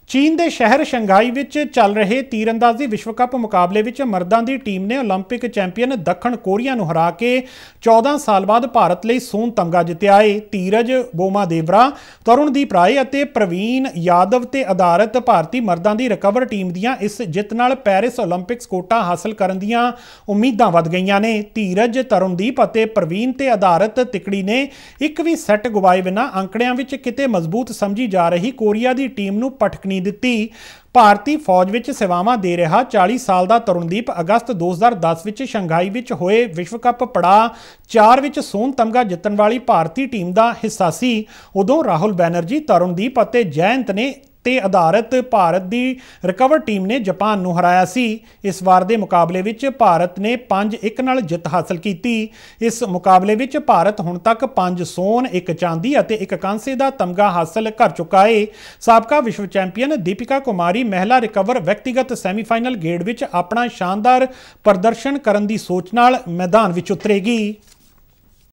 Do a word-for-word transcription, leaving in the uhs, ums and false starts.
चीन के शहर शंघाई विच चल रहे तीरंदाजी विश्व कप मुकाबले विच मर्दां दी टीम ने ओलंपिक चैंपीयन दक्षिण कोरिया नूं हरा के चौदह साल बाद भारत लई सोन तमगा जित्तिया है। धीरज बोमादेवरा, तरुणदीप राय अते प्रवीण यादव ते आधारित भारती मर्दां दी रिकवर टीम दीआं इस जित नाल पैरिस ओलंपिक्स कोटा हासिल करन दीआं उम्मीदां वध गईआं ने। धीरज, तरुणदीप अते प्रवीण ते आधारित तिकड़ी ने एक भी सैट गवाए बिना अंकड़ियां विच किते मजबूत समझी जा रही कोरिया दी टीम नूं पटकनी दित्ती। भारती फौज विच सेवावां दे रहा चाली साल का तरुणदीप अगस्त दो हज़ार दस विच शंघाई विच होए विश्व कप पड़ाअ चार विच सोन तमगा जितण वाली भारती टीम का हिस्सा सी। उदों राहुल बैनर्जी, तरुणदीप अते जयंत ने ते आधारित भारत की रिकवर टीम ने जापान नूं हराया सी। इस वार दे मुकाबले विच भारत ने पांच एक नाल जित हासिल की। इस मुकाबले विच भारत हुण तक पांच सोन, एक चांदी अते एक कांसे का तमगा हासिल कर चुका है। साबका विश्व चैंपीयन दीपिका कुमारी महिला रिकवर व्यक्तिगत सैमीफाइनल गेड़ विच अपना शानदार प्रदर्शन करन दी सोच नाल मैदान विच उतरेगी।